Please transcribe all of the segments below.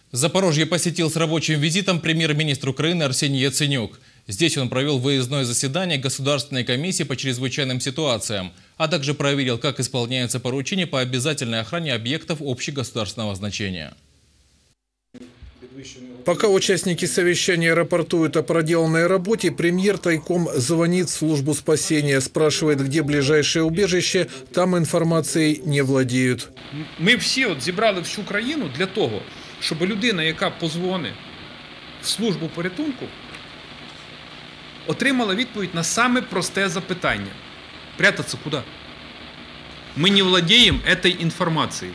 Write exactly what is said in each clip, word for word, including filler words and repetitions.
Запорожье посетил с рабочим визитом премьер-министр Украины Арсений Яценюк. Здесь он провел выездное заседание Государственной комиссии по чрезвычайным ситуациям, а также проверил, как исполняются поручения по обязательной охране объектов общегосударственного значения. Пока участники совещания рапортуют о проделанной работе, премьер тайком звонит в службу спасения, спрашивает, где ближайшее убежище, там информацией не владеют. Ми всі от зібрали всю країну для того, щоб людина, яка позвонить в службу порятунку, отримала відповідь на саме просте запитання. Прятаться куди? Ми не владеємо цією інформацією.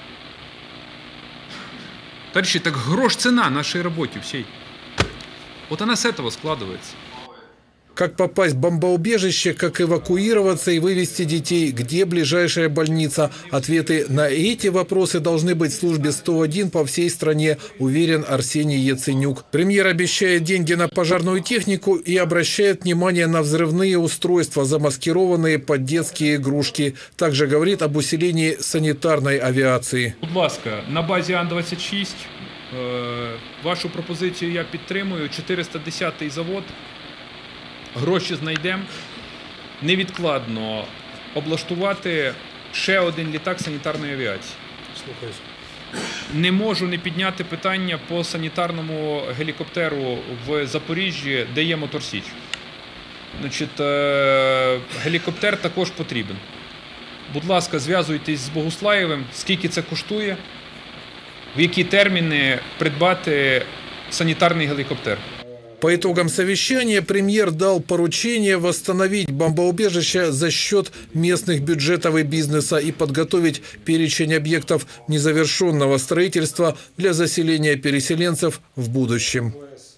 Товарищи, так грош цена нашей работе всей. Вот она с этого складывается. Как попасть в бомбоубежище, как эвакуироваться и вывести детей, где ближайшая больница? Ответы на эти вопросы должны быть в службе сто один по всей стране, уверен Арсений Яценюк. Премьер обещает деньги на пожарную технику и обращает внимание на взрывные устройства, замаскированные под детские игрушки. Также говорит об усилении санитарной авиации. Будь ласка, на базі Ан двадцять шість е, вашу пропозицію я підтримую. чотириста десятий завод. Гроші знайдемо. Невідкладно облаштувати ще один літак санітарної авіації. Слухаюсь. Не можу не підняти питання по санітарному гелікоптеру в Запоріжжі, де є Моторсіч. Значить, гелікоптер також потрібен. Будь ласка, зв'язуйтесь з Богуслаєвим, скільки це коштує, в які терміни придбати санітарний гелікоптер. По итогам совещания премьер дал поручение восстановить бомбоубежища за счет местных бюджетов и бизнеса и подготовить перечень объектов незавершенного строительства для заселения переселенцев в будущем.